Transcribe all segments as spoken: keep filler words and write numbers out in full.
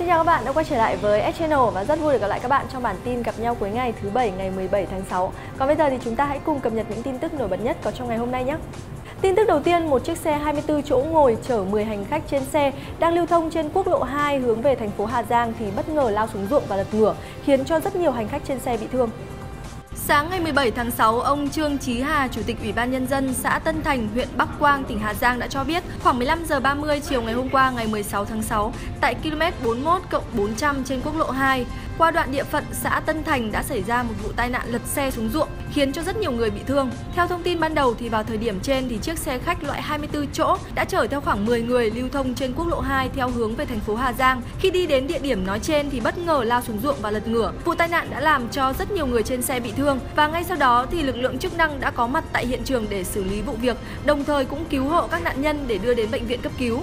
chào các bạn đã quay trở lại với S Channel và rất vui được gặp lại các bạn trong bản tin gặp nhau cuối ngày thứ bảy ngày mười bảy tháng sáu. Còn bây giờ thì chúng ta hãy cùng cập nhật những tin tức nổi bật nhất có trong ngày hôm nay nhé. Tin tức đầu tiên, một chiếc xe hai mươi tư chỗ ngồi chở mười hành khách trên xe đang lưu thông trên quốc lộ hai hướng về thành phố Hà Giang thì bất ngờ lao xuống ruộng và lật ngửa, khiến cho rất nhiều hành khách trên xe bị thương. Sáng ngày mười bảy tháng sáu, ông Trương Chí Hà, Chủ tịch Ủy ban Nhân dân xã Tân Thành, huyện Bắc Quang, tỉnh Hà Giang đã cho biết khoảng mười lăm giờ ba mươi chiều ngày hôm qua ngày mười sáu tháng sáu, tại ki lô mét bốn mươi mốt cộng bốn trăm trên quốc lộ hai, qua đoạn địa phận xã Tân Thành đã xảy ra một vụ tai nạn lật xe xuống ruộng, khiến cho rất nhiều người bị thương. Theo thông tin ban đầu thì vào thời điểm trên thì chiếc xe khách loại hai mươi tư chỗ đã chở theo khoảng mười người lưu thông trên quốc lộ hai theo hướng về thành phố Hà Giang. Khi đi đến địa điểm nói trên thì bất ngờ lao xuống ruộng và lật ngửa. Vụ tai nạn đã làm cho rất nhiều người trên xe bị thương và ngay sau đó thì lực lượng chức năng đã có mặt tại hiện trường để xử lý vụ việc, đồng thời cũng cứu hộ các nạn nhân để đưa đến bệnh viện cấp cứu.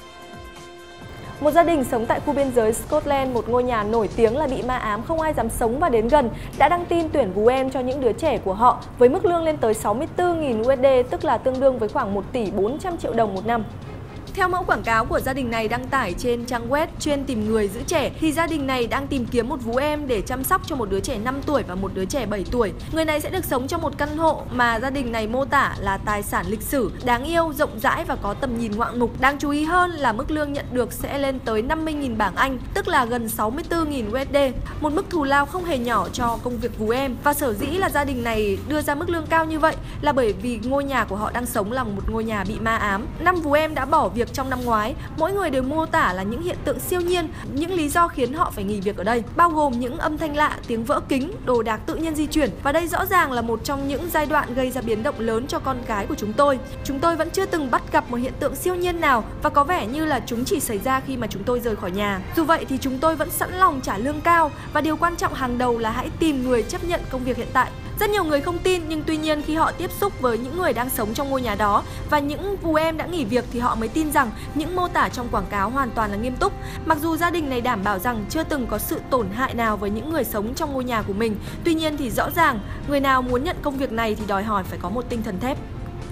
Một gia đình sống tại khu biên giới Scotland, một ngôi nhà nổi tiếng là bị ma ám không ai dám sống và đến gần, đã đăng tin tuyển vú em cho những đứa trẻ của họ với mức lương lên tới sáu mươi tư nghìn đô la, tức là tương đương với khoảng một tỷ bốn trăm triệu đồng một năm. Theo mẫu quảng cáo của gia đình này đăng tải trên trang web chuyên tìm người giữ trẻ thì gia đình này đang tìm kiếm một vú em để chăm sóc cho một đứa trẻ năm tuổi và một đứa trẻ bảy tuổi. Người này sẽ được sống trong một căn hộ mà gia đình này mô tả là tài sản lịch sử, đáng yêu, rộng rãi và có tầm nhìn ngoạn mục. Đáng chú ý hơn là mức lương nhận được sẽ lên tới năm mươi nghìn bảng Anh, tức là gần sáu mươi tư nghìn đô la, một mức thù lao không hề nhỏ cho công việc vú em. Và sở dĩ là gia đình này đưa ra mức lương cao như vậy là bởi vì ngôi nhà của họ đang sống là một ngôi nhà bị ma ám. Năm vú em đã bỏ việc trong năm ngoái, mỗi người đều mô tả là những hiện tượng siêu nhiên, những lý do khiến họ phải nghỉ việc ở đây, bao gồm những âm thanh lạ, tiếng vỡ kính, đồ đạc tự nhiên di chuyển. Và đây rõ ràng là một trong những giai đoạn gây ra biến động lớn cho con cái của chúng tôi. Chúng tôi vẫn chưa từng bắt gặp một hiện tượng siêu nhiên nào và có vẻ như là chúng chỉ xảy ra khi mà chúng tôi rời khỏi nhà. Dù vậy thì chúng tôi vẫn sẵn lòng trả lương cao và điều quan trọng hàng đầu là hãy tìm người chấp nhận công việc hiện tại. Rất nhiều người không tin, nhưng tuy nhiên khi họ tiếp xúc với những người đang sống trong ngôi nhà đó và những vú em đã nghỉ việc thì họ mới tin rằng những mô tả trong quảng cáo hoàn toàn là nghiêm túc. Mặc dù gia đình này đảm bảo rằng chưa từng có sự tổn hại nào với những người sống trong ngôi nhà của mình, tuy nhiên thì rõ ràng người nào muốn nhận công việc này thì đòi hỏi phải có một tinh thần thép.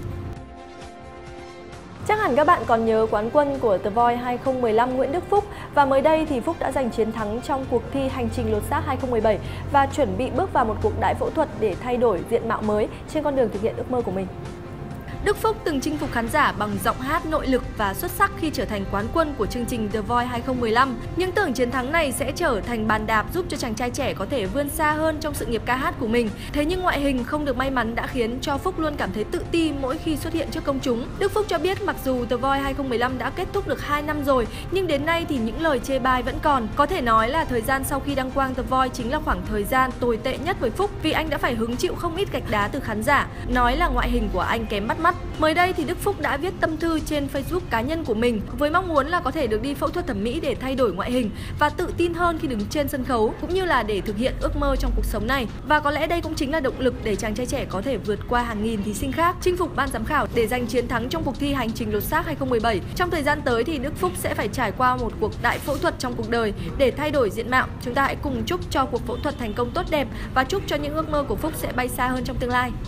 Chắc hẳn các bạn còn nhớ quán quân của The Voice hai không một năm Nguyễn Đức Phúc, và mới đây thì Phúc đã giành chiến thắng trong cuộc thi Hành trình lột xác hai không một bảy và chuẩn bị bước vào một cuộc đại phẫu thuật để thay đổi diện mạo mới trên con đường thực hiện ước mơ của mình. Đức Phúc từng chinh phục khán giả bằng giọng hát nội lực và xuất sắc khi trở thành quán quân của chương trình The Voice hai không một năm. Những tưởng chiến thắng này sẽ trở thành bàn đạp giúp cho chàng trai trẻ có thể vươn xa hơn trong sự nghiệp ca hát của mình. Thế nhưng ngoại hình không được may mắn đã khiến cho Phúc luôn cảm thấy tự ti mỗi khi xuất hiện trước công chúng. Đức Phúc cho biết mặc dù The Voice hai không một năm đã kết thúc được hai năm rồi, nhưng đến nay thì những lời chê bai vẫn còn. Có thể nói là thời gian sau khi đăng quang The Voice chính là khoảng thời gian tồi tệ nhất với Phúc, vì anh đã phải hứng chịu không ít gạch đá từ khán giả, nói là ngoại hình của anh kém bắt mắt. Mới đây thì Đức Phúc đã viết tâm thư trên Facebook cá nhân của mình với mong muốn là có thể được đi phẫu thuật thẩm mỹ để thay đổi ngoại hình và tự tin hơn khi đứng trên sân khấu, cũng như là để thực hiện ước mơ trong cuộc sống này. Và có lẽ đây cũng chính là động lực để chàng trai trẻ có thể vượt qua hàng nghìn thí sinh khác, chinh phục ban giám khảo để giành chiến thắng trong cuộc thi Hành trình lột xác hai không một bảy. Trong thời gian tới thì Đức Phúc sẽ phải trải qua một cuộc đại phẫu thuật trong cuộc đời để thay đổi diện mạo. Chúng ta hãy cùng chúc cho cuộc phẫu thuật thành công tốt đẹp và chúc cho những ước mơ của Phúc sẽ bay xa hơn trong tương lai.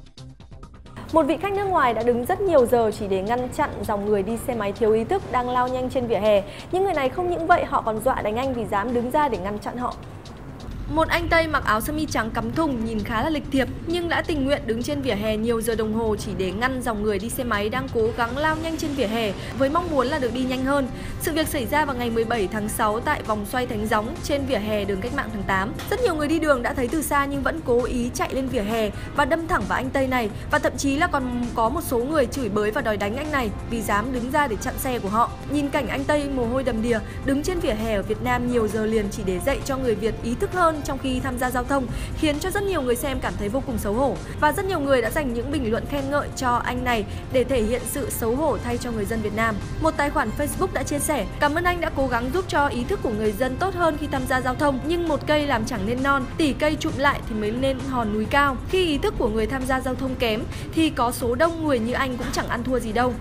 Một vị khách nước ngoài đã đứng rất nhiều giờ chỉ để ngăn chặn dòng người đi xe máy thiếu ý thức đang lao nhanh trên vỉa hè. Những người này không những vậy, họ còn dọa đánh anh vì dám đứng ra để ngăn chặn họ. Một anh Tây mặc áo sơ mi trắng cắm thùng nhìn khá là lịch thiệp nhưng đã tình nguyện đứng trên vỉa hè nhiều giờ đồng hồ chỉ để ngăn dòng người đi xe máy đang cố gắng lao nhanh trên vỉa hè với mong muốn là được đi nhanh hơn. Sự việc xảy ra vào ngày mười bảy tháng sáu tại vòng xoay Thánh Gióng trên vỉa hè đường Cách mạng tháng tám. Rất nhiều người đi đường đã thấy từ xa nhưng vẫn cố ý chạy lên vỉa hè và đâm thẳng vào anh Tây này, và thậm chí là còn có một số người chửi bới và đòi đánh anh này vì dám đứng ra để chặn xe của họ. Nhìn cảnh anh Tây mồ hôi đầm đìa đứng trên vỉa hè ở Việt Nam nhiều giờ liền chỉ để dạy cho người Việt ý thức hơn trong khi tham gia giao thông khiến cho rất nhiều người xem cảm thấy vô cùng xấu hổ, và rất nhiều người đã dành những bình luận khen ngợi cho anh này để thể hiện sự xấu hổ thay cho người dân Việt Nam. Một tài khoản Facebook đã chia sẻ: "Cảm ơn anh đã cố gắng giúp cho ý thức của người dân tốt hơn khi tham gia giao thông, nhưng một cây làm chẳng nên non, tỷ cây trụm lại thì mới lên hòn núi cao. Khi ý thức của người tham gia giao thông kém thì có số đông người như anh cũng chẳng ăn thua gì đâu."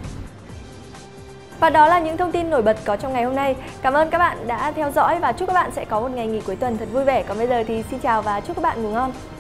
Và đó là những thông tin nổi bật có trong ngày hôm nay. Cảm ơn các bạn đã theo dõi và chúc các bạn sẽ có một ngày nghỉ cuối tuần thật vui vẻ. Còn bây giờ thì xin chào và chúc các bạn ngủ ngon.